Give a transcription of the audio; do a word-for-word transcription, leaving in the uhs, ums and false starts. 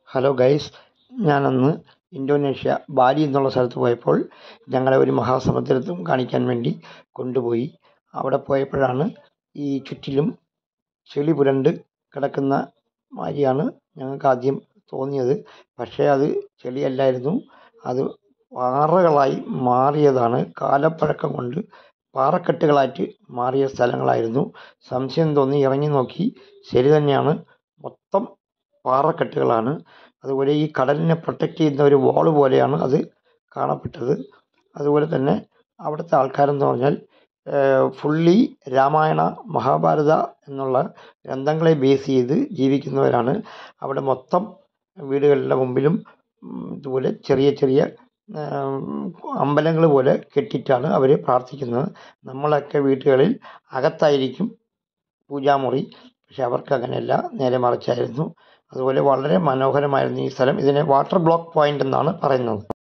Hello guys, ഞാനന്ന് Indonesia Bali എന്നുള്ള സ്ഥലത്ത് പോയപ്പോൾ ഞങ്ങളെ ഒരു മഹാസമുദ്രത്തും കാണിക്കാൻ വേണ്ടി കൊണ്ടുപോയി. അവിടെ പോയപ്പോഴാണ് ഈ ചുറ്റിലും ചെളി പുരണ്ട് കിടക്കുന്ന മാതിരിയാണ് ഞങ്ങൾക്ക് ആദ്യം തോന്നിയത്. പക്ഷേ അത് ചെളിയല്ലായിരുന്നു, അത് പാറകളായി മാറിയതാണ്. കാലപ്പഴക്കം കൊണ്ട് പാറക്കെട്ടുകളായിട്ട് മാറിയ സ്ഥലങ്ങളായിരുന്നു. സംശയം തോന്നി ഇറങ്ങി നോക്കി, ശരി തന്നെയാണ്, മൊത്തം പാറക്കെട്ടുകളാണ്. അതുപോലെ ഈ കടലിനെ പ്രൊട്ടക്റ്റ് ചെയ്യുന്ന ഒരു വാള് പോലെയാണ് അത് കാണപ്പെട്ടത്. അതുപോലെ തന്നെ അവിടുത്തെ ആൾക്കാരെന്ന് പറഞ്ഞാൽ ഫുള്ളി രാമായണ മഹാഭാരത എന്നുള്ള ഗ്രന്ഥങ്ങളെ ബേസ് ചെയ്ത് ജീവിക്കുന്നവരാണ്. അവിടെ മൊത്തം വീടുകളുടെ മുമ്പിലും ഇതുപോലെ ചെറിയ ചെറിയ അമ്പലങ്ങൾ പോലെ കെട്ടിയിട്ടാണ് അവർ പ്രാർത്ഥിക്കുന്നത്. നമ്മളൊക്കെ വീടുകളിൽ അകത്തായിരിക്കും പൂജാമുറി, പക്ഷെ അവർക്ക് അങ്ങനെയല്ല, നേരെ മറിച്ചായിരുന്നു. അതുപോലെ വളരെ മനോഹരമായിരുന്നു ഈ സ്ഥലം. ഇതിനെ വാട്ടർ ബ്ലോക്ക് പോയിന്റ് എന്നാണ് പറയുന്നത്.